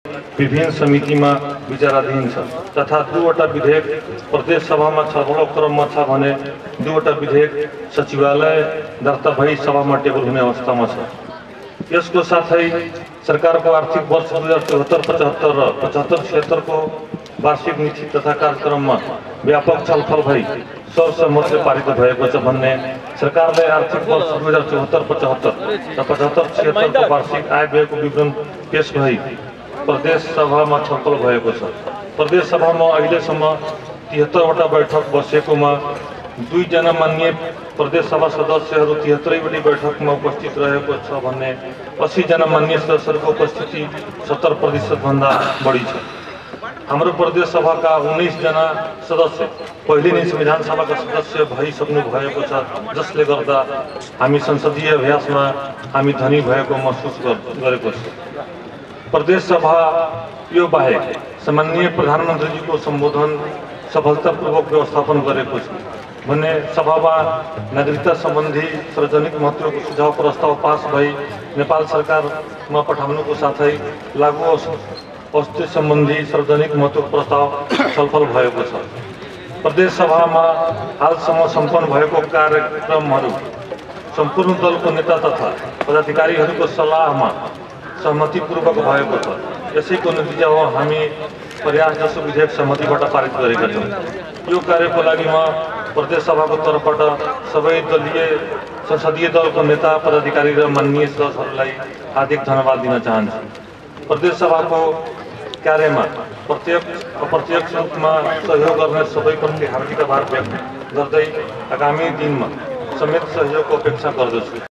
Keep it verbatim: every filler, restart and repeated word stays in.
विभिन्न समिति में विचाराधीन छ तथा दुईवटा विधेयक प्रदेश सभा में छलफल क्रम में छ भने दुईवटा विधेयक सचिवालय दर्ता भई सभा में टेबल हुने अवस्था में छ। यसको साथै सरकार को आर्थिक वर्ष दुई हजार चौहत्तर पचहत्तर र पचहत्तर छिहत्तर को वार्षिक नीति तथा कार्यक्रम में व्यापक छलफल भई सर्वसम्मतले पारित भएको छ भन्ने सरकारले आर्थिक वर्ष दुई हजार चौहत्तर पचहत्तर र पचहत्तर छिहत्तर को वार्षिक आय व्ययको विवरण पेश भई प्रदेश सभा में छलफल भएको छ। प्रदेश सभा में अहिलेसम्म तिहत्तर वटा बैठक बसेकोमा दुई जना माननीय प्रदेश सभा सदस्यहरू तिहत्तरैवटी बैठक में उपस्थित रहेको छ भन्ने अस्सी जना माननीय सदस्यहरूको उपस्थिति सत्तर प्रतिशत भन्दा बढी छ। हाम्रो प्रदेश सभा का उन्नीस जना सदस्य पहिले नै संविधान सभा का सदस्य भइसक्नु भएको छ, जसले गर्दा हामी संसदीय अभ्यासमा हामी धनी भएको महसुस गरेको छ। प्रदेश सभा यो बाहेक सम्माननीय प्रधानमंत्री जी को संबोधन सफलतापूर्वक व्यवस्थापन गरेको छ भन्ने सभामा नागरिकता संबंधी सार्वजनिक महत्वको सुझाव प्रस्ताव पास भई नेपाल सरकारमा पठाउनुको साथै लागू औषधि संबंधी सार्वजनिक महत्व प्रस्ताव छलफल भएको छ। प्रदेश सभामा हालसम्म सम्पन्न भएको कार्यक्रमहरू सम्पूर्ण दलको नेता तथा पदाधिकारीहरूको सल्लाहमा सहमतिपूर्वक भएको छ। यसैको नतिजा हो हामी प्रयास जसो विधेयक सहमतिबाट पारित गरेका छौँ। यो कार्यको लागि म प्रदेश सभाको तर्फबाट सबै दलीय संसदीय दलको नेता पदाधिकारी र माननीय सदस्यहरूलाई हार्दिक धन्यवाद दिन चाहन्छु। प्रदेश सभाको कार्यमा प्रत्यक्ष अप्रत्यक्ष रूपमा सहयोग गर्ने सबैप्रति हार्दिक आभार व्यक्त गर्दै आगामी दिनमा समेत सहयोगको अपेक्षा गर्दछु।